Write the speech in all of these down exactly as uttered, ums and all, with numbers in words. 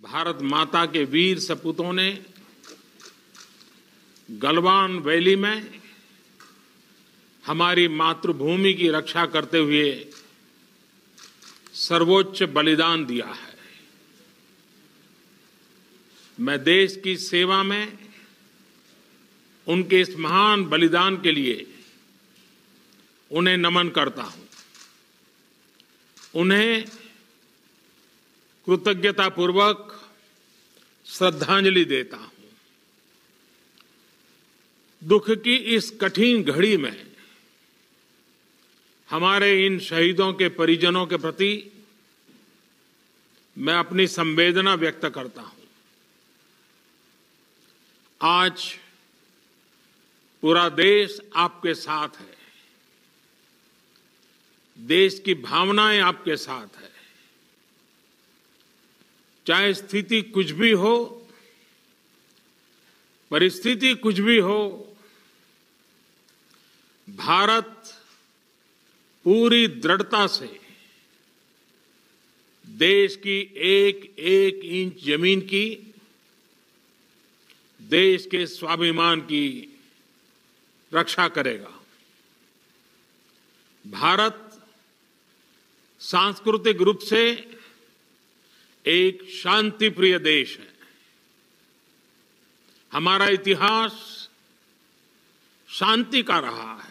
भारत माता के वीर सपूतों ने गलवान वैली में हमारी मातृभूमि की रक्षा करते हुए सर्वोच्च बलिदान दिया है। मैं देश की सेवा में उनके इस महान बलिदान के लिए उन्हें नमन करता हूं। उन्हें कृतज्ञतापूर्वक श्रद्धांजलि देता हूं। दुख की इस कठिन घड़ी में हमारे इन शहीदों के परिजनों के प्रति मैं अपनी संवेदना व्यक्त करता हूं। आज पूरा देश आपके साथ है। देश की भावनाएं आपके साथ है। चाहे स्थिति कुछ भी हो, परिस्थिति कुछ भी हो, भारत पूरी दृढ़ता से देश की एक एक इंच जमीन की, देश के स्वाभिमान की रक्षा करेगा। भारत सांस्कृतिक रूप से एक शांति प्रिय देश है। हमारा इतिहास शांति का रहा है।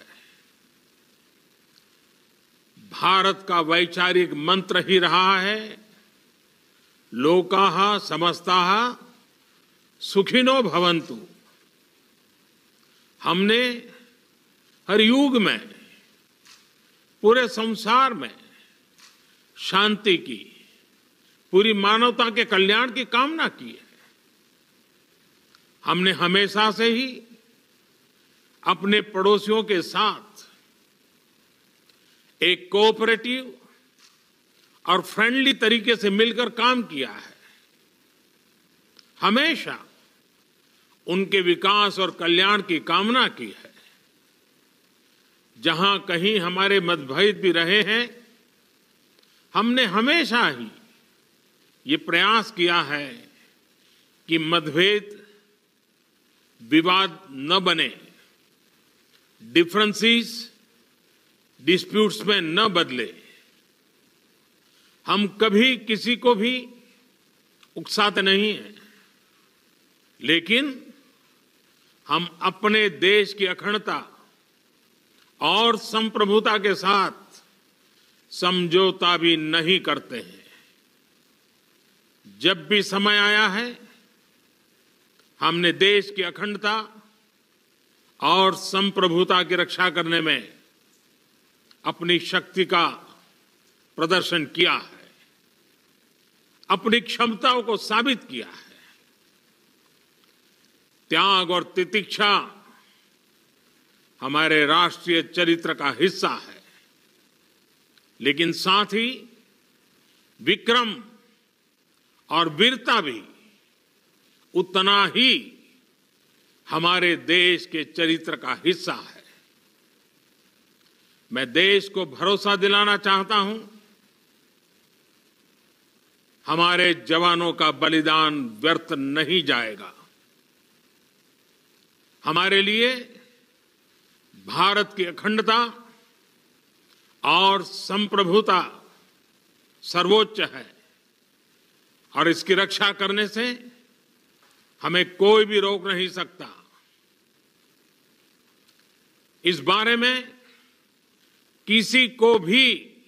भारत का वैचारिक मंत्र ही रहा है, लोकाः समस्ताः सुखिनो भवन्तु। हमने हर युग में, पूरे संसार में शांति की, पूरी मानवता के कल्याण की कामना की है। हमने हमेशा से ही अपने पड़ोसियों के साथ एक कोऑपरेटिव और फ्रेंडली तरीके से मिलकर काम किया है। हमेशा उनके विकास और कल्याण की कामना की है। जहां कहीं हमारे मतभेद भी रहे हैं, हमने हमेशा ही ये प्रयास किया है कि मतभेद विवाद न बने, डिफरेंसेस डिस्प्यूट्स में न बदले। हम कभी किसी को भी उकसाते नहीं हैं, लेकिन हम अपने देश की अखंडता और संप्रभुता के साथ समझौता भी नहीं करते हैं। जब भी समय आया है, हमने देश की अखंडता और संप्रभुता की रक्षा करने में अपनी शक्ति का प्रदर्शन किया है, अपनी क्षमताओं को साबित किया है। त्याग और तितिक्षा हमारे राष्ट्रीय चरित्र का हिस्सा है, लेकिन साथ ही विक्रम और वीरता भी उतना ही हमारे देश के चरित्र का हिस्सा है। मैं देश को भरोसा दिलाना चाहता हूं, हमारे जवानों का बलिदान व्यर्थ नहीं जाएगा। हमारे लिए भारत की अखंडता और संप्रभुता सर्वोच्च है, और इसकी रक्षा करने से हमें कोई भी रोक नहीं सकता। इस बारे में किसी को भी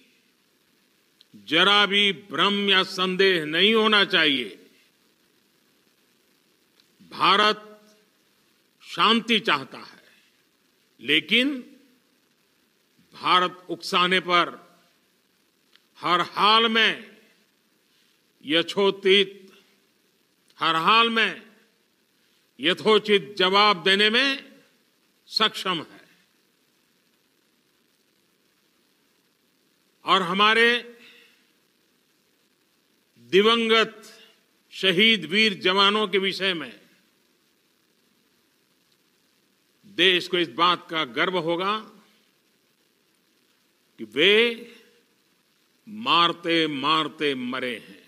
जरा भी भ्रम या संदेह नहीं होना चाहिए। भारत शांति चाहता है, लेकिन भारत उकसाने पर हर हाल में यथोचित हर हाल में यथोचित जवाब देने में सक्षम है। और हमारे दिवंगत शहीद वीर जवानों के विषय में देश को इस बात का गर्व होगा कि वे मारते मारते मरे हैं।